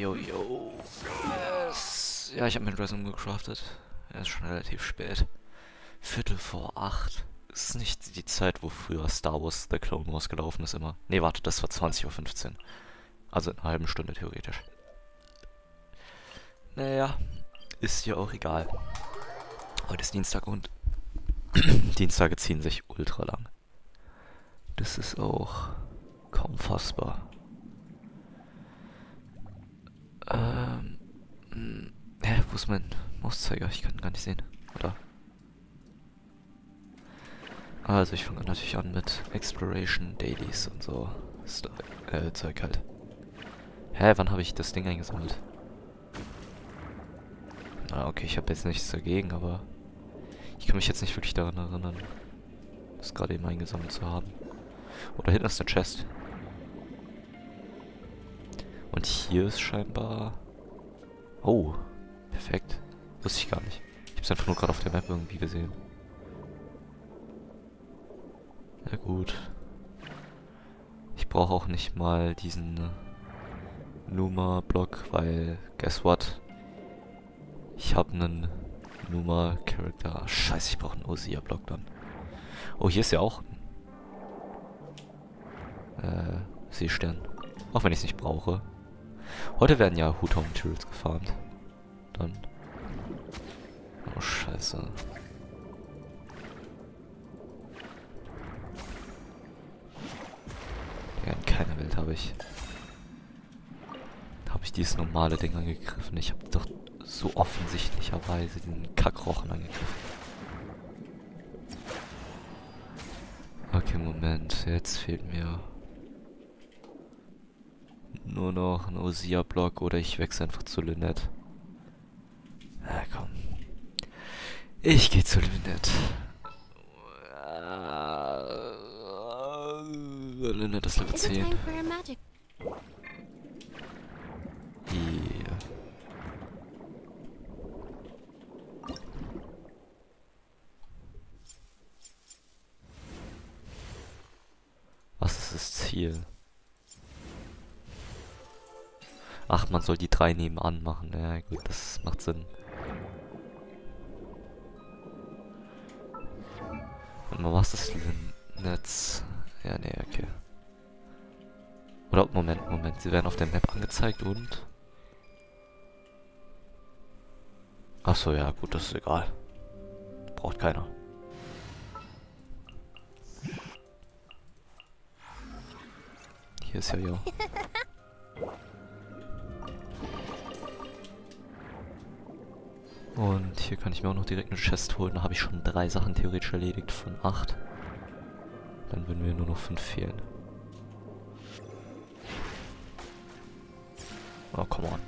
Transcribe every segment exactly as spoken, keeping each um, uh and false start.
yo, yo. Yes. Ja, ich habe meinen Dress umgecraftet. Er ist schon relativ spät. Viertel vor acht. Ist nicht die Zeit, wo früher Star Wars The Clone Wars gelaufen ist immer. Nee, warte, das war zwanzig Uhr fünfzehn. Also in einer halben Stunde theoretisch. Naja, ist ja auch egal. Heute ist Dienstag und Dienstage ziehen sich ultra lang. Das ist auch kaum fassbar. Ähm. Mh, hä, wo ist mein Mauszeiger? Ich kann ihn gar nicht sehen. Oder? Also ich fange natürlich an mit Exploration, Dailies und so. St äh, Zeug halt. Hä, wann habe ich das Ding eingesammelt? Na, okay, ich habe jetzt nichts dagegen, aber ich kann mich jetzt nicht wirklich daran erinnern, das gerade eben eingesammelt zu haben. Oder hinten ist eine Chest. Und hier ist scheinbar... Oh, perfekt. Wusste ich gar nicht. Ich habe es einfach nur gerade auf der Map irgendwie gesehen. Na gut. Ich brauche auch nicht mal diesen Numa-Block, weil, guess what? Ich habe einen Numa-Charakter. Ah, scheiße, ich brauche einen Osia-Block dann. Oh, hier ist ja auch ein äh, Seestern. Auch wenn ich es nicht brauche. Heute werden ja Huton Materials gefarmt. Dann. Oh, scheiße. Ja, in keiner Welt habe ich... Habe ich dieses normale Ding angegriffen. Ich habe doch so offensichtlicherweise den Kackrochen angegriffen. Okay, Moment. Jetzt fehlt mir nur noch ein Osia-Block oder ich wechsle einfach zu Lynette. Na komm. Ich gehe zu Lynette. Lynette ist Level zehn. Hier. Was ist das Ziel? Ach, man soll die drei nebenan machen. Ja gut, das macht Sinn. Und mal was ist das Netz? Ja, nee, okay. Oder, Moment, Moment. Sie werden auf der Map angezeigt und... Achso, ja, gut, das ist egal. Braucht keiner. Hier ist ja ja. Und hier kann ich mir auch noch direkt eine Chest holen. Da habe ich schon drei Sachen theoretisch erledigt von acht. Dann würden mir nur noch fünf fehlen. Oh, come on.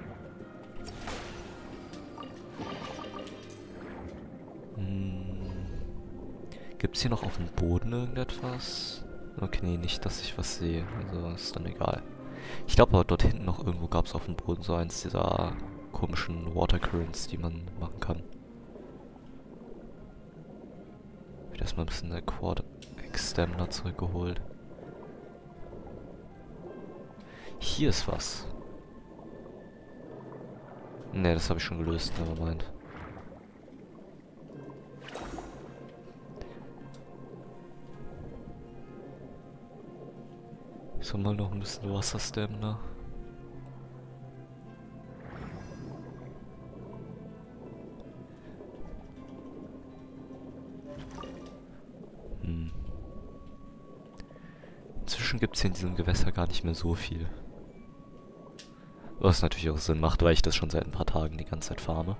Hm. Gibt es hier noch auf dem Boden irgendetwas? Okay, nee, nicht, dass ich was sehe. Also ist dann egal. Ich glaube aber dort hinten noch irgendwo gab es auf dem Boden so eins dieser komischen Water Currents, die man machen kann. Ich habe erstmal ein bisschen der Quad Extender zurückgeholt. Hier ist was. Ne, das habe ich schon gelöst, aber meint. Ich soll mal noch ein bisschen Wasserstamina. Hm. Inzwischen gibt es hier in diesem Gewässer gar nicht mehr so viel. Was natürlich auch Sinn macht, weil ich das schon seit ein paar Tagen die ganze Zeit farme.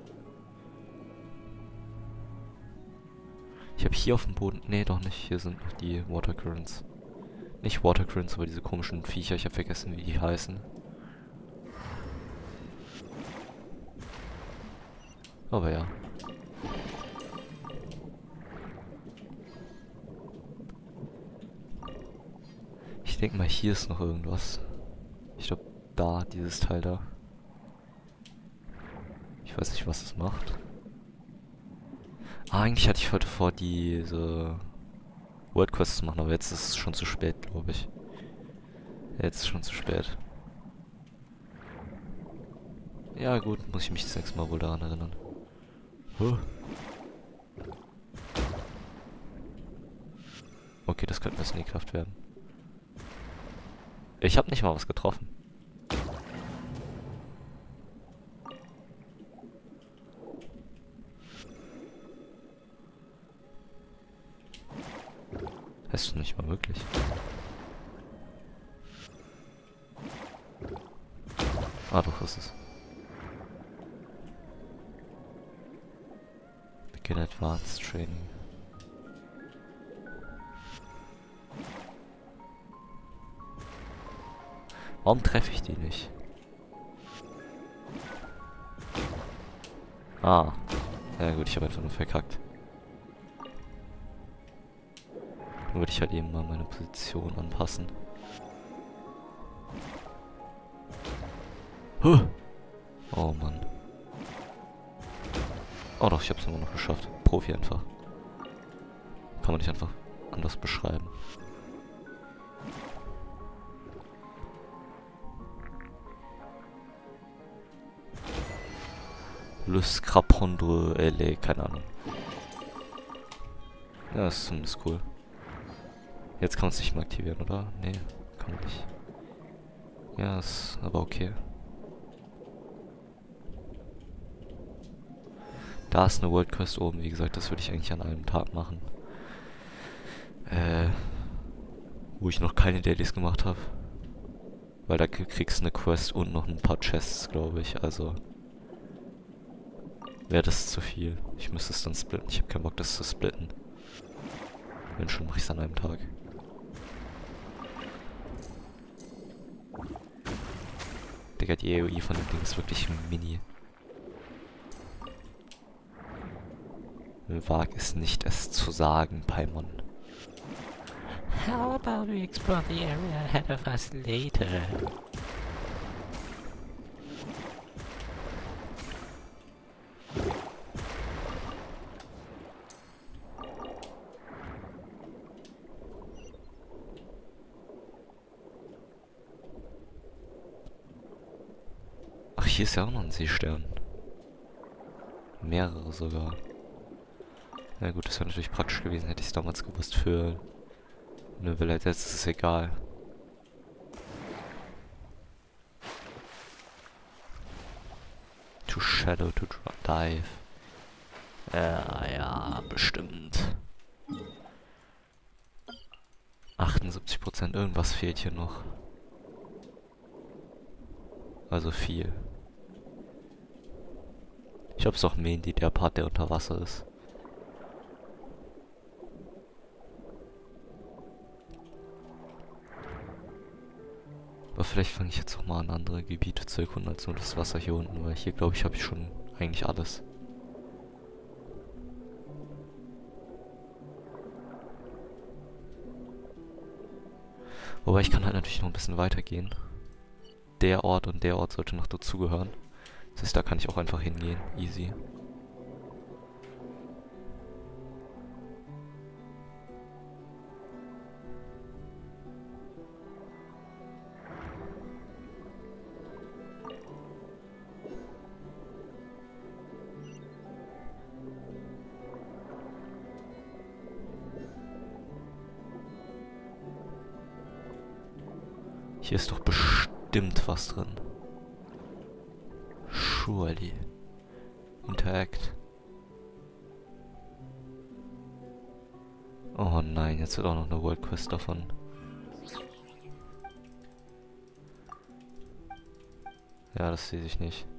Ich habe hier auf dem Boden... Nee, doch nicht. Hier sind noch die Water Currents. Nicht Water Currents, aber diese komischen Viecher. Ich habe vergessen, wie die heißen. Aber ja. Ich denke mal, hier ist noch irgendwas. Ich glaube, da, dieses Teil da. Ich weiß nicht, was es macht. Ah, eigentlich hatte ich heute vor, diese World Quests zu machen, aber jetzt ist es schon zu spät, glaube ich. Jetzt ist schon zu spät. Ja gut, muss ich mich das nächste Mal wohl daran erinnern. Huh. Okay, das könnte eine Sneakkraft werden. Ich habe nicht mal was getroffen. Das ist nicht mal möglich. Ah, doch, ist es. Begin Advanced Training. Warum treffe ich die nicht? Ah. Ja gut, ich habe einfach nur verkackt. Dann würde ich halt eben mal meine Position anpassen. Huh. Oh Mann. Oh doch, ich habe es immer noch geschafft. Profi einfach. Kann man nicht einfach anders beschreiben. Le Scrapondre, L A, keine Ahnung. Ja, das ist zumindest cool. Jetzt kann man es nicht mehr aktivieren, oder? Nee, kann man nicht. Ja, ist aber okay. Da ist eine World Quest oben, wie gesagt, das würde ich eigentlich an einem Tag machen. Äh, wo ich noch keine Dailies gemacht habe. Weil da kriegst du eine Quest und noch ein paar Chests, glaube ich, also wäre das zu viel. Ich müsste es dann splitten. Ich habe keinen Bock, das zu splitten. Wenn schon, mache ich es an einem Tag. Digga, die A O E von dem Ding ist wirklich mini. Wag es nicht, es zu sagen, Paimon. How about we explore the area ahead of us later? Ach, hier ist ja auch noch ein Seestern. Mehrere sogar. Na gut, das wäre natürlich praktisch gewesen, hätte ich es damals gewusst für eine Villa. Jetzt ist es egal. To shadow, to dive. Ja, ja, bestimmt. achtundsiebzig Prozent, irgendwas fehlt hier noch. Also viel. Ich glaube, es ist auch Mendi, der Part, der unter Wasser ist. Aber vielleicht fange ich jetzt auch mal an, andere Gebiete zu erkunden als nur das Wasser hier unten, weil hier, glaube ich, habe ich schon eigentlich alles. Wobei ich kann halt natürlich noch ein bisschen weitergehen. Der Ort und der Ort sollte noch dazugehören. Das heißt, da kann ich auch einfach hingehen. Easy. Hier ist doch bestimmt was drin. Surely. Interact. Oh nein, jetzt wird auch noch eine World Quest davon. Ja, das sehe ich nicht.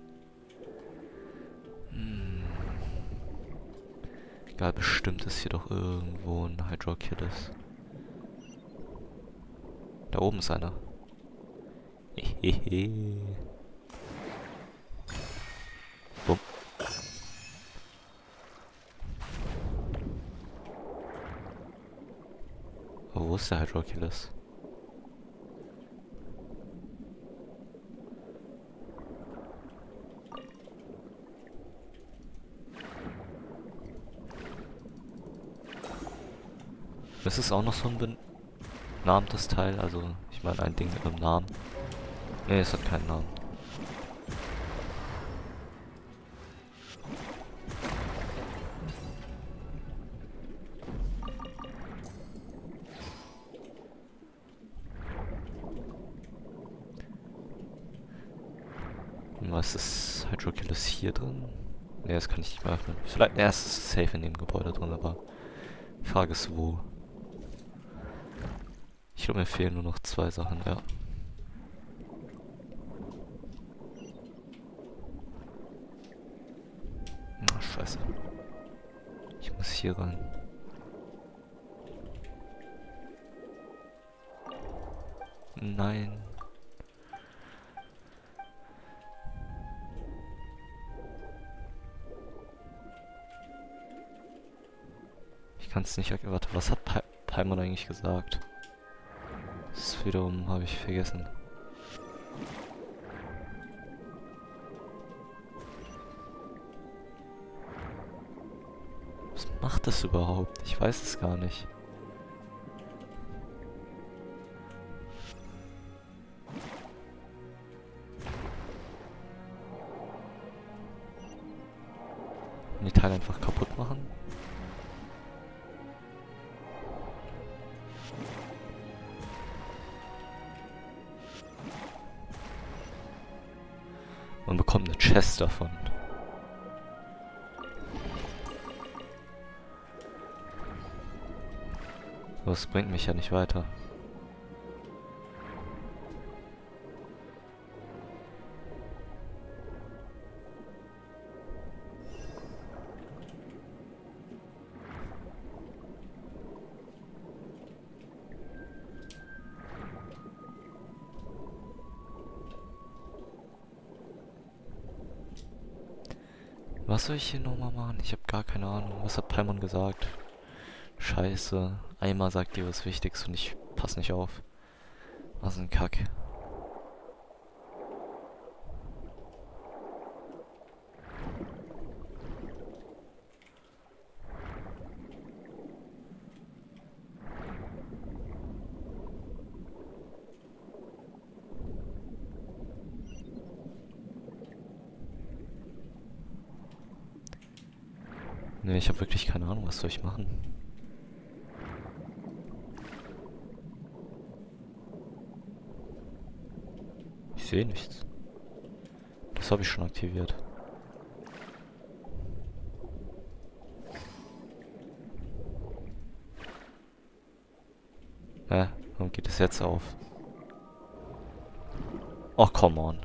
Hm. Egal, bestimmt ist hier doch irgendwo ein Hydroculus. Da oben ist einer. Hehehe. Bumm. Oh, wo ist der Hydroculus? Ist es auch noch so ein benanntes Teil? Also, ich meine ein Ding mit einem Namen. Ne, es hat keinen Namen. Was ist Hydroculus hier drin? Ne, das kann ich nicht mehr öffnen. Vielleicht, ja, es ist safe in dem Gebäude drin, aber die Frage ist wo. Ich glaube, mir fehlen nur noch zwei Sachen, ja. Ach, scheiße. Ich muss hier rein. Nein. Ich kann es nicht... Warte, was hat pa Paimon eigentlich gesagt? Das wiederum habe ich vergessen. Was macht das überhaupt? Ich weiß es gar nicht. Die Teile einfach kaputt machen. Man bekommt eine Chest davon. Das bringt mich ja nicht weiter. Was soll ich hier nochmal machen? Ich habe gar keine Ahnung. Was hat Paimon gesagt? Scheiße. Einmal sagt ihr was Wichtiges und ich pass nicht auf. Was ein Kack. Ne, ich habe wirklich keine Ahnung, was soll ich machen. Ich sehe nichts. Das habe ich schon aktiviert. Hä? Warum geht es jetzt auf? Ach, come on.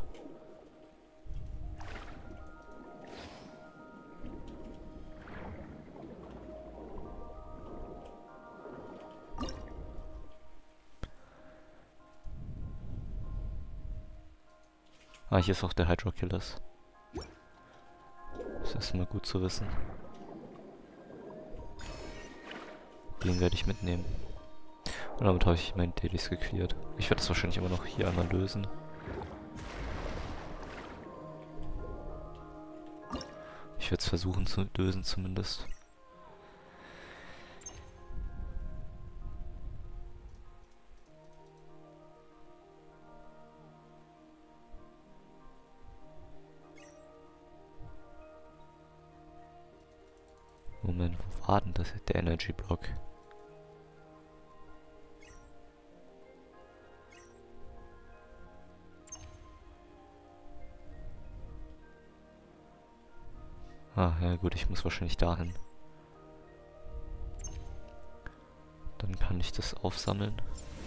Ah, hier ist auch der Hydroculus. Das ist immer gut zu wissen. Den werde ich mitnehmen. Und damit habe ich meine Dailies gecleared. Ich werde das wahrscheinlich immer noch hier einmal lösen. Ich werde es versuchen zu lösen zumindest. Moment, wo war denn das? Der Energy Block. Ah, ja gut, ich muss wahrscheinlich dahin. Dann kann ich das aufsammeln.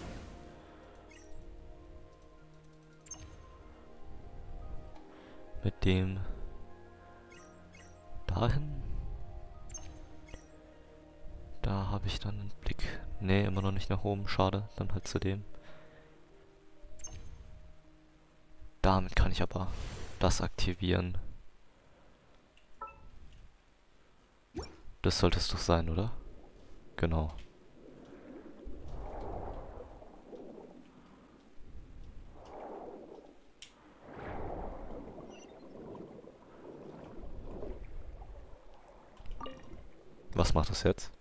Mit dem dahin. Da habe ich dann einen Blick. Ne, immer noch nicht nach oben. Schade. Dann halt zu dem. Damit kann ich aber das aktivieren. Das sollte es doch sein, oder? Genau. Was macht das jetzt?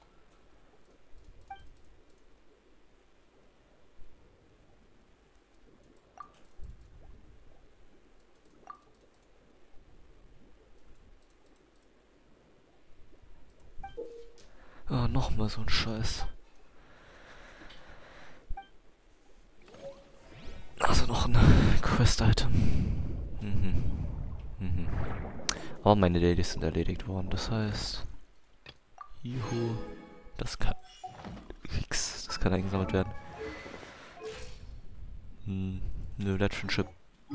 Ah, nochmal so ein Scheiß. Also noch ein Quest-Item. Mhm. Mhm. Aber meine Dailies sind erledigt worden, das heißt... Juhu. Das kann... X, das kann eingesammelt werden. Hm. Nö, Dead Friendship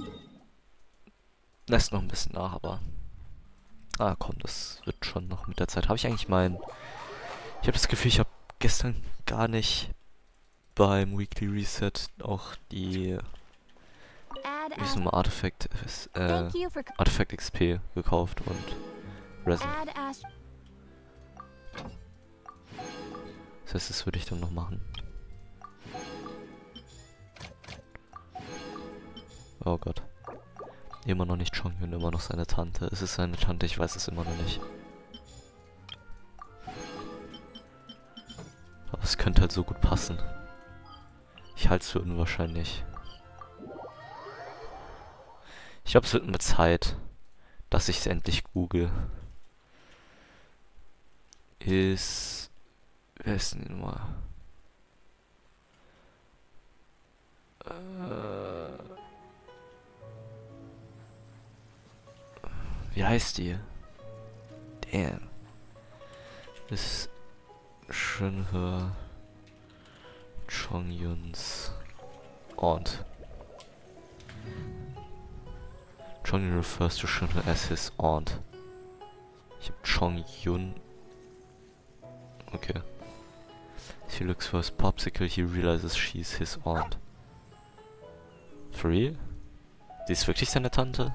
lässt noch ein bisschen nach, aber... Ah, komm, das wird schon noch mit der Zeit. Habe ich eigentlich mein... Ich habe das Gefühl, ich habe gestern gar nicht beim Weekly Reset auch die... Wie ist nochmal Artifact... Äh, Artifact X P gekauft und... Resin. Das heißt, das würde ich dann noch machen. Oh Gott. Immer noch nicht Chongyun, immer noch seine Tante. Es ist seine Tante, ich weiß es immer noch nicht. Aber es könnte halt so gut passen. Ich halte es für unwahrscheinlich. Ich glaube, es wird mit Zeit, dass ich es endlich google. Ist... Wer ist denn die Nummer? Äh... Wie heißt die? Damn. Ist Shinhe Chongyuns aunt. Chongyun refers to Shinhe as his aunt. Ich hab Chongyun. Okay. As he looks for his popsicle, he realizes she's his aunt. For real? Sie ist wirklich seine Tante?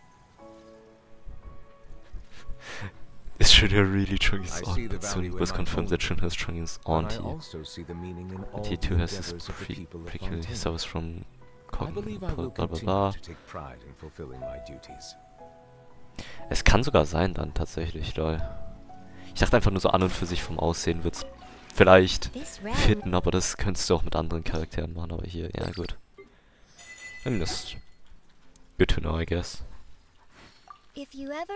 Is Shinhe really Chongyun's aunt? But soon it was confirmed that Shinhe is Chongyun's auntie. And he too has his pre prickly source from Cognitive, bla bla bla. Es kann sogar sein dann tatsächlich, lol. Ich dachte einfach nur so an und für sich vom Aussehen wird's vielleicht fitten, aber das könntest du auch mit anderen Charakteren machen, aber hier, ja gut. I mean, that's good to know, I guess. If you ever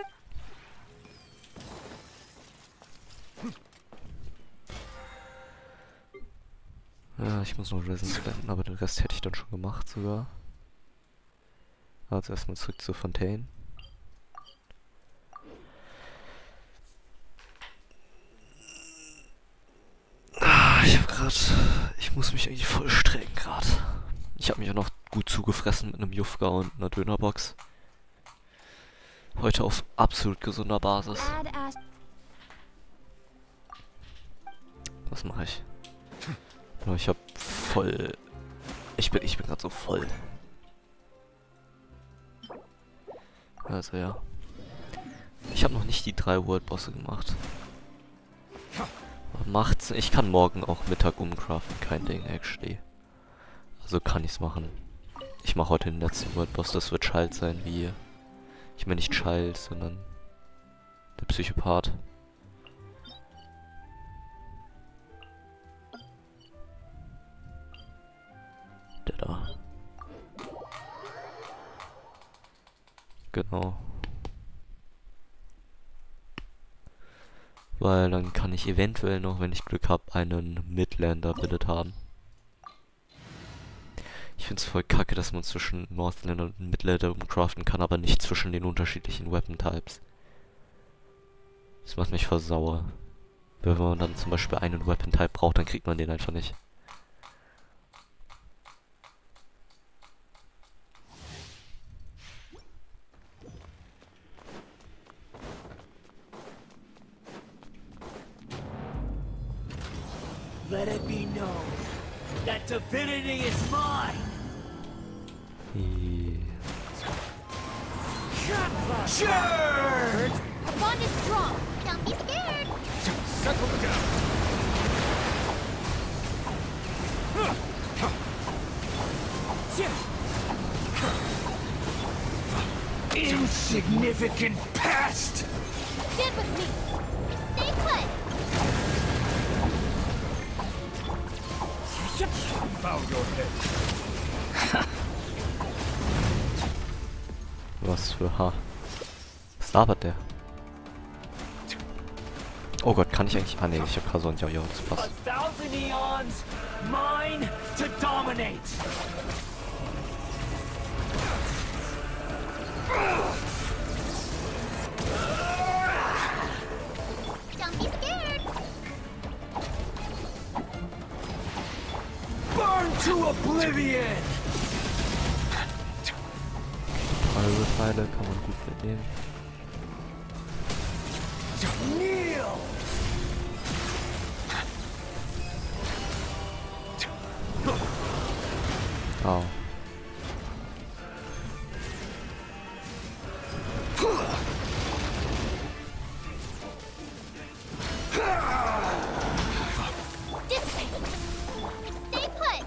Ja, ich muss noch Resin spenden, aber den Rest hätte ich dann schon gemacht sogar. Also erstmal zurück zu Fontaine. Ah, ich hab grad... Ich muss mich eigentlich voll strecken gerade. Ich habe mich auch noch gut zugefressen mit einem Jufka und einer Dönerbox. Heute auf absolut gesunder Basis. Was mache ich? Ich hab voll... Ich bin, ich bin gerade so voll. Also ja. Ich habe noch nicht die drei World-Bosse gemacht. Aber macht's... Ich kann morgen auch Mittag umcraften, kein Ding, actually. Also kann ich's machen. Ich mache heute den letzten World-Boss, das wird Child sein, wie... Ich meine nicht Child, sondern... Der Psychopath. Der da. Genau. Weil dann kann ich eventuell noch, wenn ich Glück habe, einen Midlander-Billet haben. Ich find's voll kacke, dass man zwischen Northlander und Midlander umcraften kann, aber nicht zwischen den unterschiedlichen Weapon-Types. Das macht mich voll sauer. Wenn man dann zum Beispiel einen Weapon-Type braucht, dann kriegt man den einfach nicht. Let it be known that divinity is mine. Sure. the bond is strong. Don't be scared. Settle down. Insignificant past. Stand with me. Stay put. Bow your head. Was für Haar. Was labert der? Oh Gott, kann ich eigentlich... Ah ne, ich hab Kason, ja, ja, das A passt. thousand eons, mine to dominate. To oblivion! Eure Pfeile kann man gut mitnehmen. Kneel! Au. Stay put.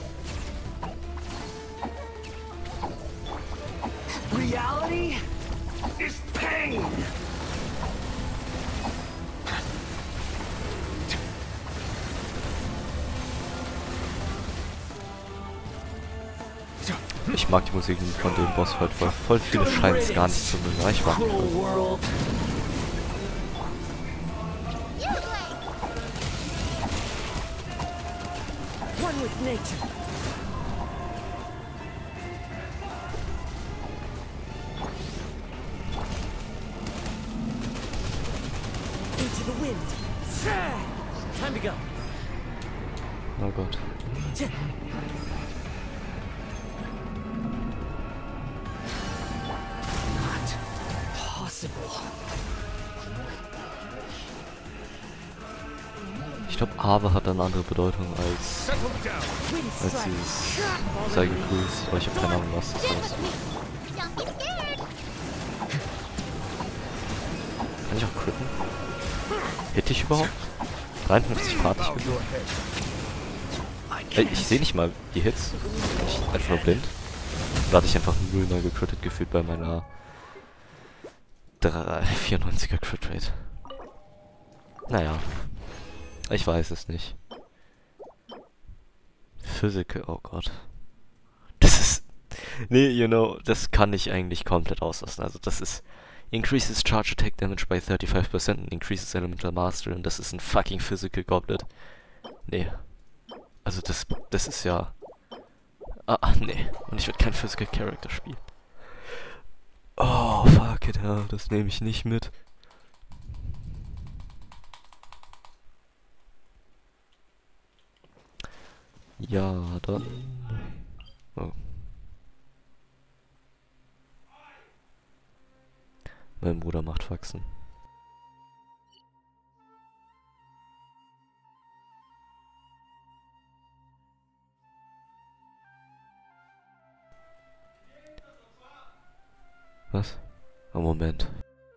Reality is pain! Ich mag die Musik von dem Boss halt voll. Voll viele scheinen es gar nicht zu mögen. Aber ich mag die Cruel voll. world. You play. One with nature. Into the wind. Time to go. Oh Gott. Not possible. Ich glaube, Aber hat eine andere Bedeutung als, Wind als strike. dieses sei gegrüßt. Aber ich habe keine Ahnung, was das Stand ist. with me. Don't be scared. Kann ich auch critten? Hit ich überhaupt? dreiundfünfzig Grad ich gefühlt. Ey, ich sehe nicht mal die Hits. Bin ich einfach nur blind? Oder hatte ich einfach null mal gecrittet gefühlt bei meiner vierundneunziger Crit Rate? Naja. Ich weiß es nicht. Physical, oh Gott. Das ist... Nee, you know, das kann ich eigentlich komplett auslassen. Also das ist... Increases Charge Attack Damage by thirty-five percent and increases Elemental Mastery. Und das ist ein fucking Physical Goblet. Nee. Also das, das ist ja... Ah, ah, nee. Und ich werde kein Physical Character spielen. Oh, fuck it, ja. Das nehme ich nicht mit. Ja, dann... Oh. Mein Bruder macht Faxen. Was? Oh, Moment.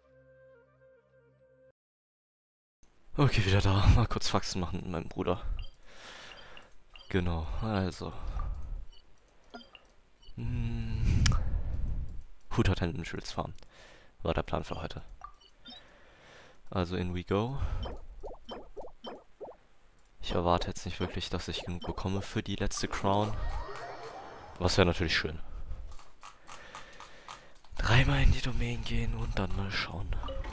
Okay, wieder da. Mal kurz Faxen machen mit meinem Bruder. Genau, also. Hm. Hut hat einen Schulz Farm. War der Plan für heute. Also in we go. Ich erwarte jetzt nicht wirklich, dass ich genug bekomme für die letzte Crown. Was wäre natürlich schön. Dreimal in die Domain gehen und dann mal schauen.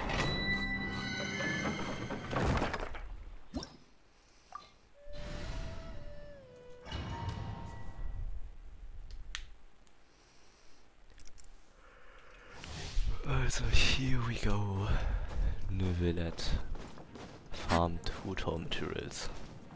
Also, here we go. Neuvillette. Farmed Futon Materials.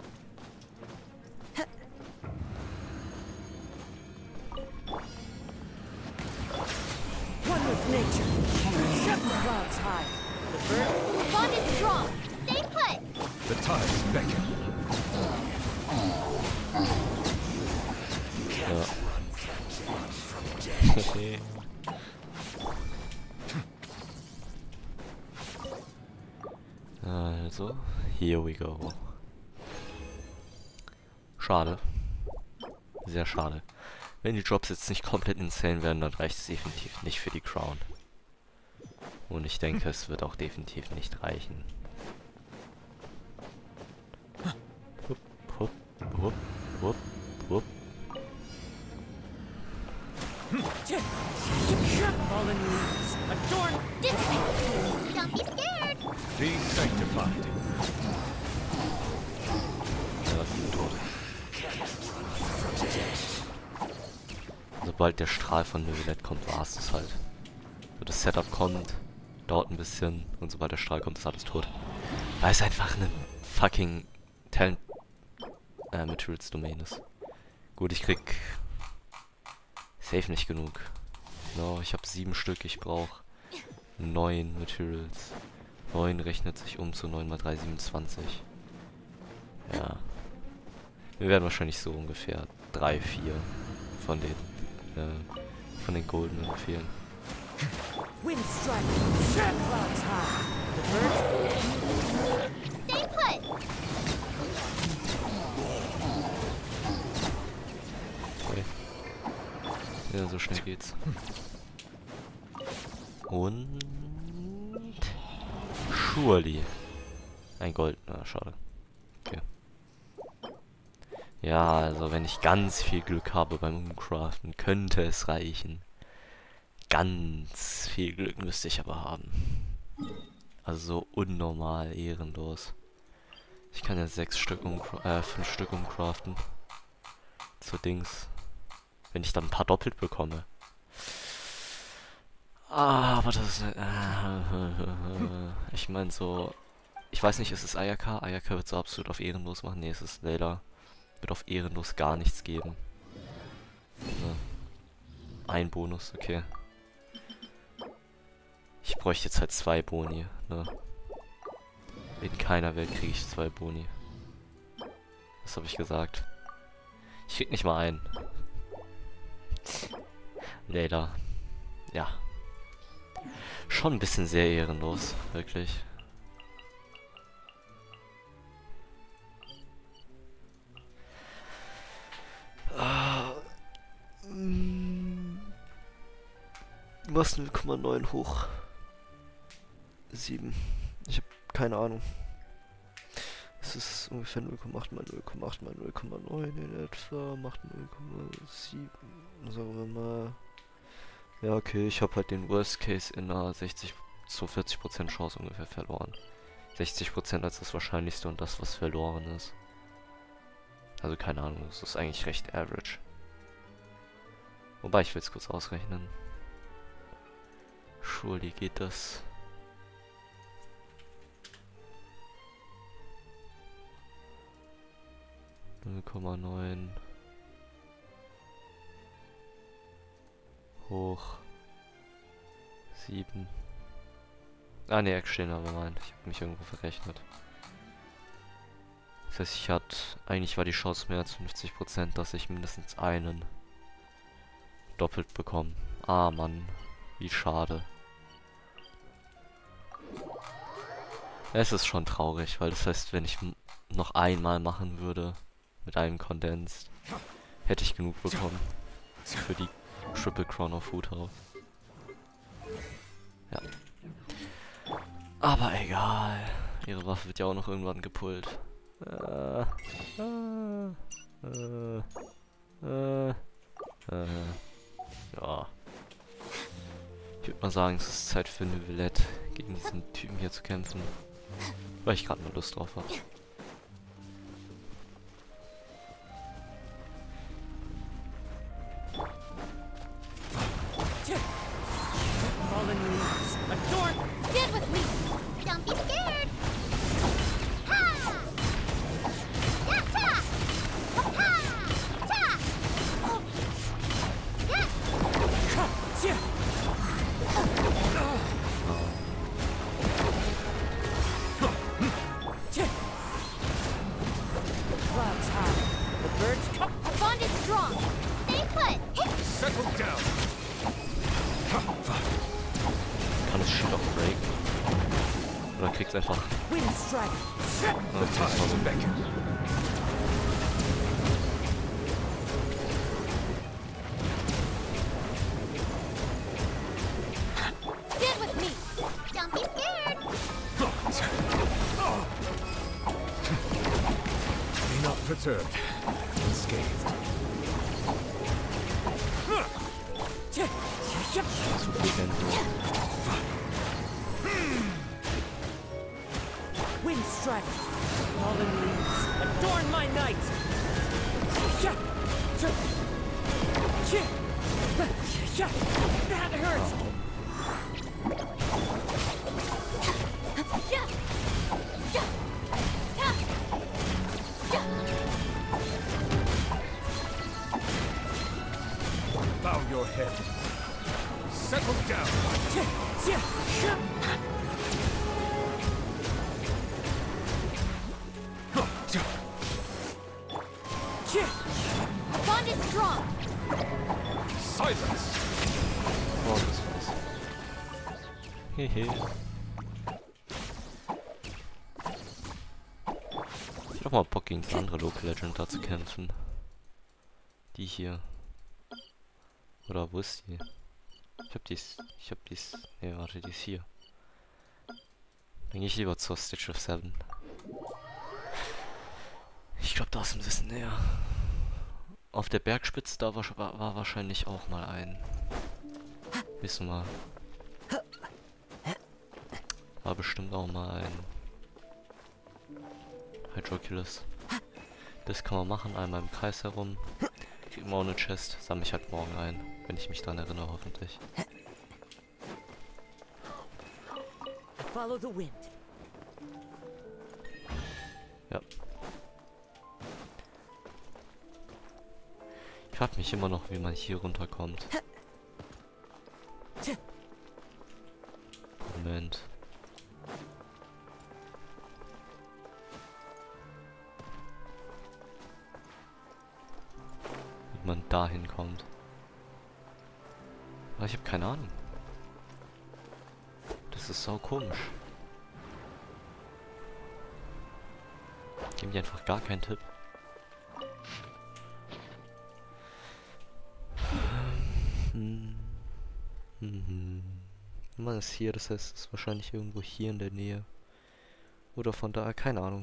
One with nature. Shut the clouds high. The bond is strong. Stay put. The tides beckon. Ja. Also, here we go. Schade. Sehr schade. Wenn die Drops jetzt nicht komplett insane werden, dann reicht es definitiv nicht für die Crown. Und ich denke, es wird auch definitiv nicht reichen. Hup, hup, hup, hup, hup. Fallen leaves. Adorn! Dissipate. Don't be scared. Be sanctified. Ja, ich bin tot. Sobald der Strahl von Neuvillette kommt, war es das halt. So, das Setup kommt, dauert ein bisschen und sobald der Strahl kommt, ist alles tot. Weil es einfach eine fucking Talent äh, Materials Domain ist. Gut, ich krieg safe nicht genug. No, ich habe sieben Stück, ich brauche neun Materials. neun rechnet sich um zu neun mal drei, siebenundzwanzig. Ja. Wir werden wahrscheinlich so ungefähr drei, vier von den äh, von den goldenen fehlen. Wind strike. Clouds high. The birds Stay put. Okay. Ja, so schnell geht's. Und surely ein Gold. Na, schade. Okay. Ja, also wenn ich ganz viel Glück habe beim Umcraften, könnte es reichen. Ganz viel Glück müsste ich aber haben. Also so unnormal ehrenlos. Ich kann ja sechs Stück umcraften, äh, fünf Stück umcraften. Zu Dings. Wenn ich dann ein paar doppelt bekomme. Ah, aber das ist... Äh, ich meine so... Ich weiß nicht, ist es Ayaka? Ayaka wird so absolut auf ehrenlos machen. Nee, es ist Layla. Wird auf ehrenlos gar nichts geben. Ne. Ein Bonus, okay. Ich bräuchte jetzt halt zwei Boni, ne. In keiner Welt kriege ich zwei Boni. Was habe ich gesagt? Ich krieg nicht mal einen. Layla. Ja. Schon ein bisschen sehr ehrenlos, wirklich. Ah, mm, was null Komma neun hoch sieben? Ich habe keine Ahnung. Es ist ungefähr null Komma acht mal null Komma acht mal null Komma neun in etwa, macht null Komma sieben, sagen wir mal. Ja, okay, ich habe halt den Worst Case in einer sechzig zu vierzig Prozent Chance ungefähr verloren. sechzig Prozent als das Wahrscheinlichste und das, was verloren ist. Also keine Ahnung, das ist eigentlich recht average. Wobei, ich will es kurz ausrechnen. Surely geht das. null Komma neun hoch sieben. Ah ne, stehen aber mein. Ich habe mich irgendwo verrechnet. Das heißt, ich hatte, eigentlich war die Chance mehr als fünfzig Prozent, dass ich mindestens einen doppelt bekomme. Ah Mann, wie schade. Es ist schon traurig, weil das heißt, wenn ich noch einmal machen würde mit einem Condensed, hätte ich genug bekommen für die Triple Crown of Foothouse. Ja. Aber egal. Ihre Waffe wird ja auch noch irgendwann gepullt. Äh, äh, äh, äh, äh, ja. Ich würde mal sagen, es ist Zeit für eine Villette gegen diesen Typen hier zu kämpfen. Weil ich gerade mal Lust drauf habe. fallen leaves. Adorn. Stand with me. Don't be scared. Ha! Ya, ta! Ha! Ta! Oh. Ya! Tja. Tja. Clouds high. The birds come. Our bond is strong. Stay put. Settle down. Kann es Shield auch break? Oder kriegt's einfach... Wind strike. Oh, das war so weg. Stand with me. Don't be scared. Be not perturbed. Unscathed. Tja. Tja. Zu viel Gänse. Wind strike. Fallen leaves. Adorn my night. Tja. Tja. Tja. Tja. That hurts. Ya! Ya! Ta! Ya! Settle down. The bond is strong. Silence. Oh, das war's. Hehe. Ich hab mal Bock gegen die andere Local Legend da zu kämpfen. Die hier. Oder wo ist die? Ich hab dies. Ich hab dies. Ne, warte, die ist hier. Dann geh ich lieber zur Stitch of Seven. Ich glaube, da ist ein bisschen näher. Auf der Bergspitze da war, war, war wahrscheinlich auch mal ein. Wissen wir mal. War bestimmt auch mal ein Hydroculus. Das kann man machen, einmal im Kreis herum. Kriegt man auch eine Chest, sammle ich halt morgen ein, wenn ich mich daran erinnere, hoffentlich. Follow the wind. Ja. Ich frage mich immer noch, wie man hier runterkommt. Moment. Wie man dahin kommt. Aber ich habe keine Ahnung. Das ist sau komisch. Geben die einfach gar keinen Tipp. Hm. Mhm. Man ist hier, das heißt, es ist wahrscheinlich irgendwo hier in der Nähe. Oder von da, keine Ahnung.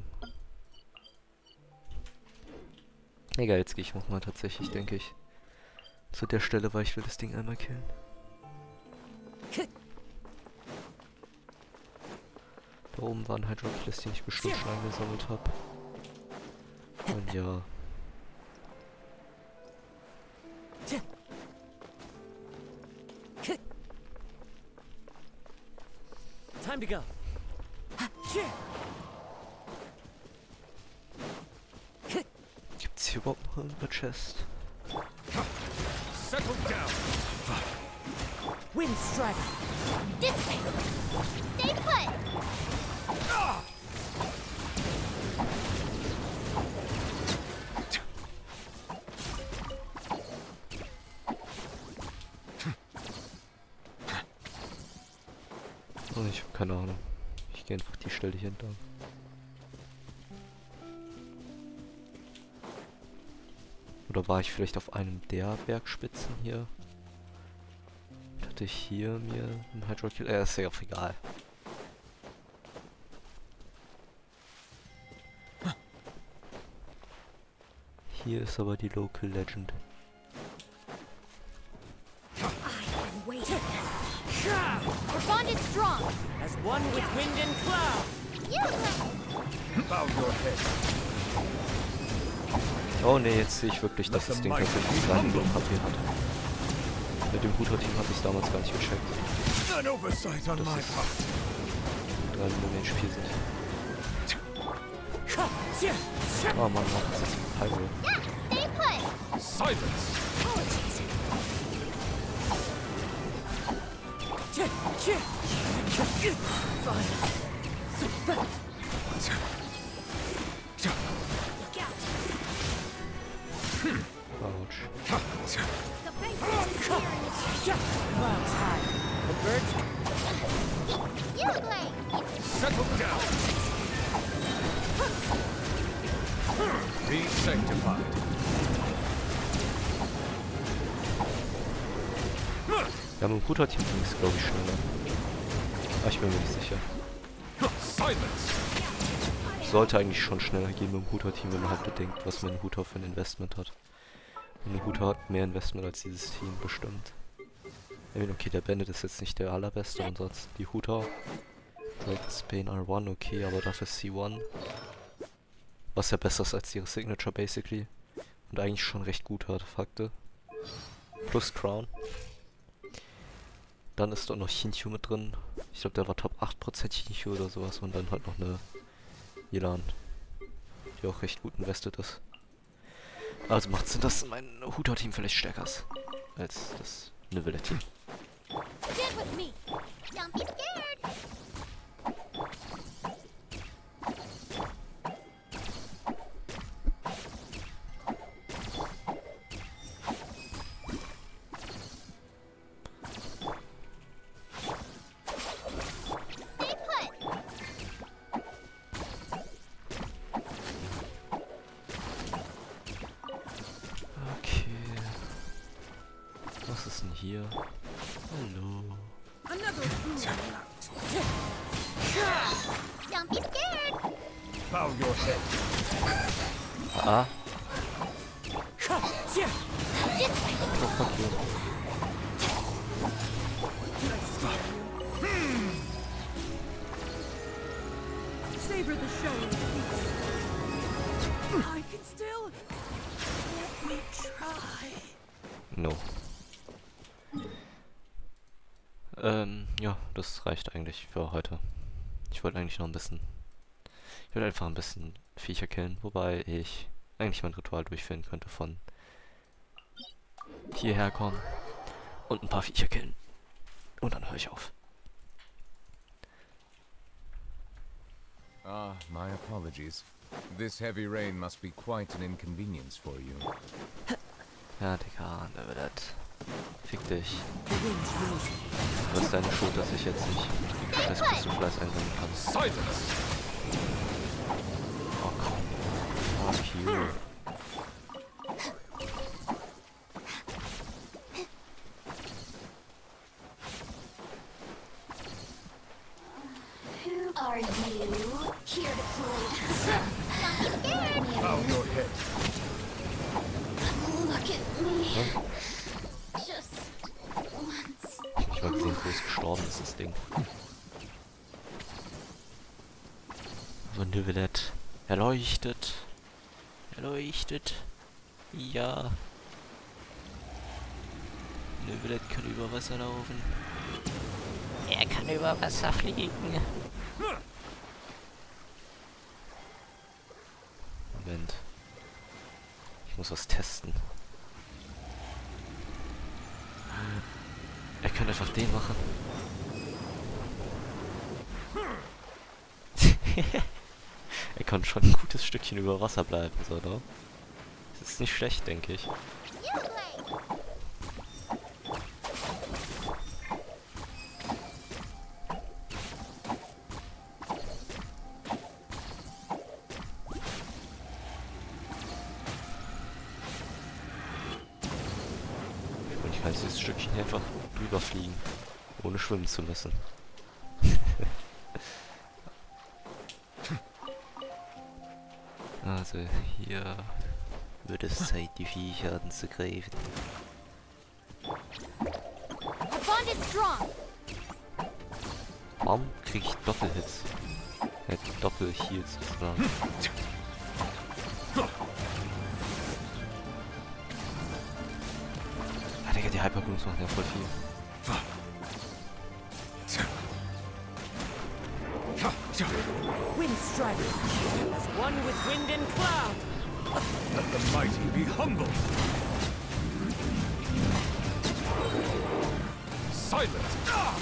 Egal, jetzt gehe ich nochmal tatsächlich, denke ich, zu der Stelle, weil ich will das Ding einmal killen. Da oben waren Hydroculus, den ich bestimmt schon eingesammelt habe. Und ja. Time to go. Gibt's hier überhaupt noch irgendeine Chest? Settle down. Wind strider. This way. Stay put. Oh, ich habe keine Ahnung. Ich gehe einfach die Stelle hier entlang. Oder war ich vielleicht auf einem der Bergspitzen hier? Hatte ich hier mir ein Hydroculus? Äh, ist ja auch egal. Hier ist aber die Local Legend. The bond is strong. As one with wind and cloud. You Bow your head. Oh ne, jetzt sehe ich wirklich, dass das Ding tatsächlich kleinen H P hat. Mit dem Huter-Team habe ich es damals gar nicht gecheckt. An oversight on Das my ist part. drei Minuten H P sind. Oh Mann, das ist ein Pyro. yeah, stay put. Silence. Ouch. The banquet is here in its Clouds high. The birds. You play. Settle down. Be sanctified. Ja, mit dem Huter-Team ging es, glaube ich, schneller. Aber ich bin mir nicht sicher. Silence. Sollte eigentlich schon schneller gehen mit dem Huter-Team, wenn man halt bedenkt, was mein Huter für ein Investment hat. Und ein Huter hat mehr Investment als dieses Team, bestimmt. Ich meine, okay, der Bandit ist jetzt nicht der allerbeste, und sonst die Huter. Dragon's Bane R eins, okay, aber dafür C eins. Was ja besser ist als ihre Signature, basically. Und eigentlich schon recht gute Artefakte. Plus Crown. Dann ist da noch Chinchu mit drin. Ich glaube, der war Top acht Prozent Chinchu oder sowas. Und dann halt noch eine Yelan, die auch recht gut invested ist. Also macht Sinn, dass mein Huter-Team vielleicht stärker ist als das Nivelle-Team. Don't be scared. Stay put. Okay. Was ist denn hier? Hallo. Don't be scared. Bow your head. Ah. This way. Oh, fuck you. Savor the show in peace. I can still. Let me try. No. Ähm, ja, das reicht eigentlich für heute. Ich wollte eigentlich noch ein bisschen... Ich wollte einfach ein bisschen Viecher killen, wobei ich eigentlich mein Ritual durchführen könnte von hierher kommen und ein paar Viecher killen. Und dann höre ich auf. Ah, my apologies. This heavy rain must be quite an inconvenience for you. Ja, Digga, da wird das. Fick dich. Was ist deine Schuld, dass ich jetzt nicht das Küstenfleiß einsammeln kann? Silence! Oh komm. Fuck you. Who are you? Here to play. Don't be scared. Bow your head. Look at me. Just once. Ich hab gesehen, wo es gestorben ist, das Ding. So ein Neuvillette. Erleuchtet. Erleuchtet. Ja. Neuvillette kann über Wasser laufen. Er kann über Wasser fliegen. Moment. Ich muss was testen. Er könnte einfach den machen. Er kann schon ein gutes Stückchen über Wasser bleiben, so, oder? Das ist nicht schlecht, denke ich. You play. Und ich kann dieses Stückchen hier einfach drüber fliegen, ohne schwimmen zu müssen. Also hier wird es Zeit, die Viecher anzugreifen. The bond is strong. Warum krieg ich Doppelhits? Äh, Doppel-Heals sozusagen. Ah, Digga, die Hyperblooms machen ja voll viel. Wind strider. As one with wind and cloud. Let the mighty be humble. Silence!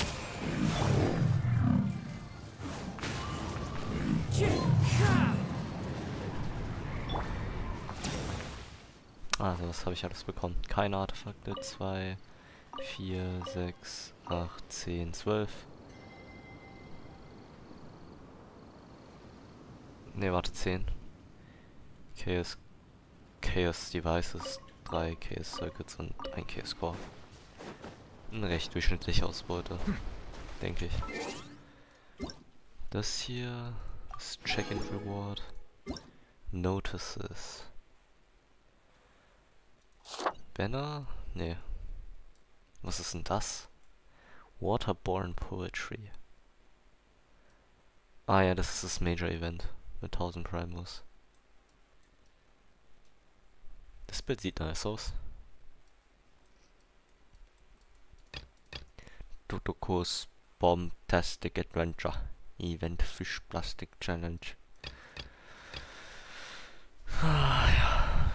Also, was habe ich alles bekommen? Keine Artefakte. zwei, vier, sechs, acht, zehn, zwölf. Ne, warte, zehn. Chaos, Chaos Devices, drei Chaos Circuits und ein Chaos Core. Eine recht durchschnittliche Ausbeute, denke ich. Das hier ist Check-in Reward. Notices. Banner? Ne. Was ist denn das? Waterborne Poetry. Ah ja, das ist das Major Event mit tausend Primos. Das Bild sieht nice aus. Dotokos Bombtastic Adventure Event Fish Plastic Challenge. Ah, ja.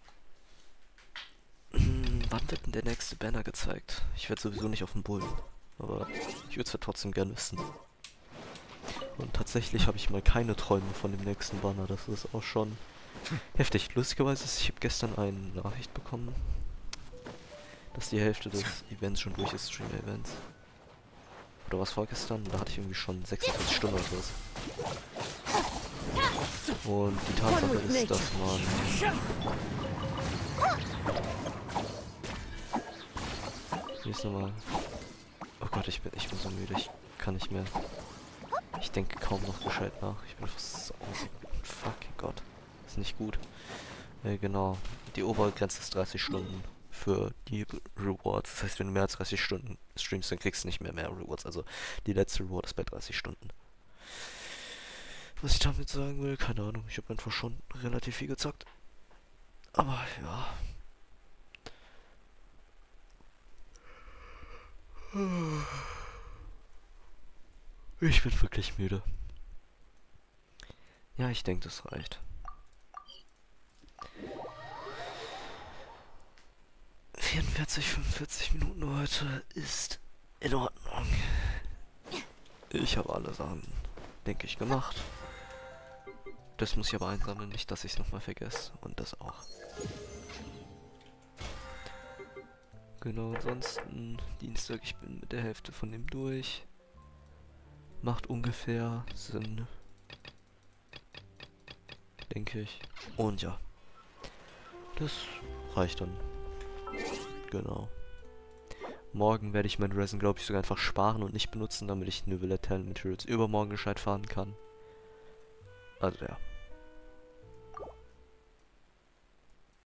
Hm, wann wird denn der nächste Banner gezeigt? Ich werde sowieso nicht auf den Bullen. Aber ich würde es ja trotzdem gerne wissen. Und tatsächlich habe ich mal keine Träume von dem nächsten Banner. Das ist auch schon heftig. Lustigerweise ist, ich habe gestern eine Nachricht bekommen, dass die Hälfte des Events schon durch ist, Stream-Events. Oder was vorgestern? Da hatte ich irgendwie schon sechsundvierzig Stunden oder was. Und die Tatsache ist, dass man... Wie ist nochmal... Oh Gott, ich bin, ich bin so müde, ich kann nicht mehr. Ich denke kaum noch gescheit nach. Ich bin fast so... Fucking Gott. Ist nicht gut. Äh, genau. Die obere Grenze ist dreißig Stunden für die Rewards. Das heißt, wenn du mehr als dreißig Stunden streamst, dann kriegst du nicht mehr mehr Rewards. Also die letzte Reward ist bei dreißig Stunden. Was ich damit sagen will, keine Ahnung. Ich habe einfach schon relativ viel gezockt. Aber ja. Ich bin wirklich müde. Ja, ich denke, das reicht. vierundvierzig, fünfundvierzig Minuten heute ist in Ordnung. Ich habe alle Sachen, denke ich, gemacht. Das muss ich aber einsammeln, nicht, dass ich es nochmal vergesse. Und das auch. Genau, ansonsten Dienstag, ich bin mit der Hälfte von dem durch. Macht ungefähr Sinn. Denke ich. Und ja. Das reicht dann. Genau. Morgen werde ich mein Resin, glaube ich, sogar einfach sparen und nicht benutzen, damit ich Nouvelle Talent Materials übermorgen gescheit fahren kann. Also ja.